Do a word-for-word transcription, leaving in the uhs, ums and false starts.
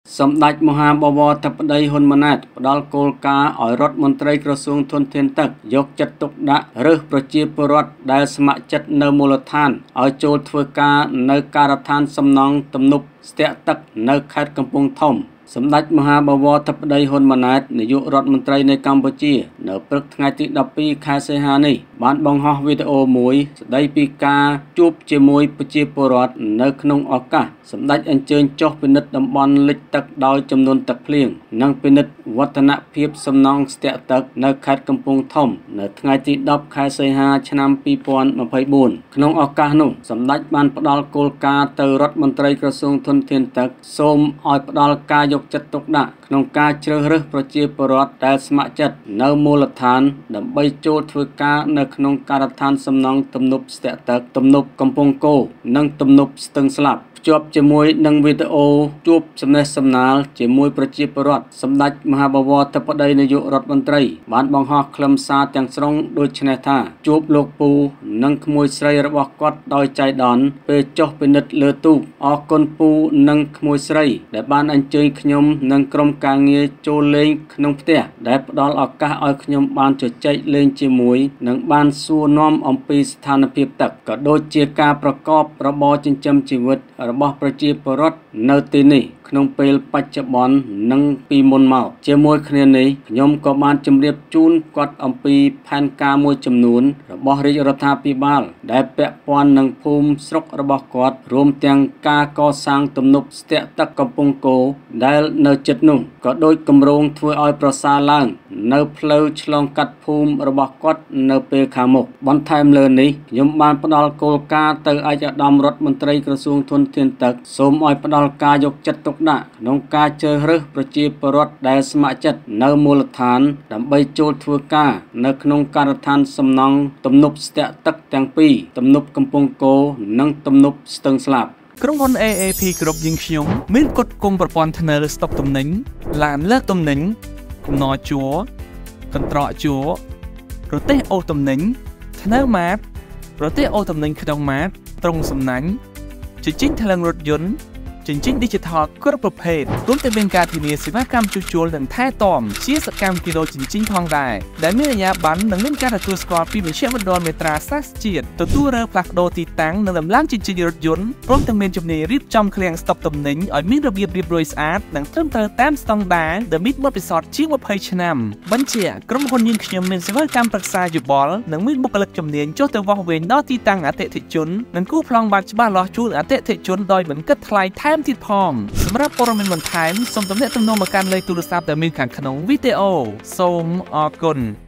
សម្ដេចមហាបវរធិបតីហ៊ុនម៉ាណែតផ្ដល់គោលការណ៍ឲ្យរដ្ឋមន្ត្រីក្រសួងធនធានទឹកយកចិត្តទុកដាក់រើសប្រជាពលរដ្ឋដែលស្ម័គ្រចិត្តនៅមូលដ្ឋានឲ្យចូលធ្វើការនៅការដ្ឋានសំណង់ទំនប់ស្ទាក់ទឹកនៅខេត្តកំពង់ធំសម្ដេចមហាបវរធិបតីហ៊ុនម៉ាណែតនាយករដ្ឋមន្ត្រីនៃកម្ពុជានៅព្រឹកថ្ងៃទីដប់ពីរខែសីហានេះបានបង្ហោះវីដេអូមួយស្ដីពីការជួបជាមួយប្រជាពលរដ្ឋនៅក្នុងឱកាសសម្ដេចអញ្ជើញចុះពិនិត្យតំបន់លិចទឹកដោយចំនួនទឹកភ្លៀងនិងពិនិត្យវឌ្ឍនភាពសំណង់ស្ទាក់ទឹកនៅខេត្តកំពង់ធំនៅថ្ងៃទីដប់ខែសីហាឆ្នាំពីរពាន់ម្ភៃបួនក្នុងឱកាសនោះសម្ដេចបានផ្ដល់គោលការណ៍ទៅរដ្ឋមន្ត្រីក្រសួងធនធានទឹកសូមឲ្យផ្ដល់ការយកចិត្តទុកដាក់ក្នុងការជ្រើសរើសប្រជាពលរដ្ឋដែលស្ម័គ្រចិត្តនៅមូលដ្ឋានដើម្បីចូលធ្វើការនៅក្នុងការដ្ឋានសំណង់ទំនប់ស្ទាក់ទឹកទំនប់កំពង់គោនិងទំនប់ស្ទឹងស្លាប់ភ្ជាប់ជាមួយនឹងវីដេអូជួបសំណេះសំណាលជាមួយប្រជាពលរដ្ឋសម្ដេចមហាបវរធិបតីនាយករដ្ឋមន្ត្រីបានបង្ហោះខ្លឹមសារទាំងស្រុងដូចនេះថាជួបលោកពូនិងក្មួយស្រីរបស់គាត់ដោយចៃដន្យពេលចុះពិនិត្យលើទូកអរគុណពូនិងក្មួយស្រីដែលបានអញ្ជើញខ្ញុំនិងក្រុមការងារចូលលេងក្នុងផ្ទះដែលផ្ដល់ឱកាសឲ្យខ្ញុំបានជជែកលេងជាមួយនិងបានសួរនាំអំពីស្ថានភាពទឹកក៏ដូចជាការប្រកបរបរចិញ្ចឹមជីវិតរបស់ប្រជាពលរដ្ឋនៅទីនេះក្នុងពេលបច្ចុប្បន្ននិងពីមុនមកជាមួយគ្នានេះខ្ញុំក៏បានជម្រាបជូនគាត់អំពីផែនការមួយចំនួនរបស់រាជរដ្ឋាភិបាលដែលពាក់ព័ន្ធនឹងភូមិស្រុករបស់គាត់រួមទាំងការកសាងទំនប់ស្ទាក់ទឹកកំពង់គោដែលនៅជិតនោះក៏ដូចគម្រោងធ្វើឲ្យប្រសើរឡើងនៅផ្លូវឆ្លងកាត់ភូមិរបស់គាត់នៅពេលខាងមុខបន្ថែមលើនេះខ្ញុំបានផ្ដល់គោលការណ៍ទៅឯកឧត្តមរដ្ឋមន្ត្រីក្រសួងធនធានទឹកសូមឲ្យផ្ដល់ការយកចិត្តទុកដាក់ក្នុងការជ្រើសរើសប្រជាពលរដ្ឋដែលស្ម័គ្រចិត្តនៅមូលដ្ឋានដើម្បីចូលធ្វើការនៅក្នុងការដ្ឋានសំណង់ទំនប់ស្ទាក់ទឹកទាំងពីរទំនប់កំពង់គោនិងទំនប់ស្ទឹងស្លាប់ក្រុមហ៊ុន เอ เอ พี គ្រប់យើងខ្ញុំមានគុតគង់ប្រព័ន្ធធ្នើស្តុកទំនិញឡានលើកទំនិញកំណត់ជួរកន្ត្រកជួរប្រទេសអូទំនិញធ្នើម៉ាតប្រទេសអូទំនិញក្នុងម៉ាតត្រង់សំណាញ់ជញ្ជីងថ្លើងរថយន្តជញ្ជីង Digital គ្រប់ប្រភេទរួមទាំងមានការធានាសេវាកម្មជួសជុលនិងថែទាំជាសកម្មគីឡូជញ្ជីងផងដែរដែលមានអាជ្ញាប័ណ្ណនិងមានការទទួលស្គាល់ពីមជ្ឈមណ្ឌលមេត្រាសាស្ត្រជាតិទទួលរើផ្លាស់ប្ដូរទីតាំងនិងដំឡើងជញ្ជីងរថយន្តព្រមទាំងមានជំនាញរៀបចំឃ្លាំងស្តុកទំនិញឲ្យមានរបៀបរៀបរយស្អាតនិងត្រឹមត្រូវតាមស្តង់ដារដែលមានបទពិសោធន៍ជាងម្ភៃឆ្នាំបញ្ជាក្រុមហ៊ុនយើងខ្ញុំមានសេវាកម្មប្រឹក្សាយោបល់និងមានបុគ្គលិកជំនាញចុះទៅវាស់វែងដល់ទីតាំងអតិថិជននិងគូប្លង់បាត់ច្បាស់លាស់ជូនអតិថិជនដោយមិនគិតថ្លៃថែមទៀតផងសម្រាប់ព័ត៌មានបន្ថែមសូមទំនាក់ទំនងមកកាន់លេខទូរស័ព្ទដែលមានខាងក្នុងវីដេអូសូមអរគុណ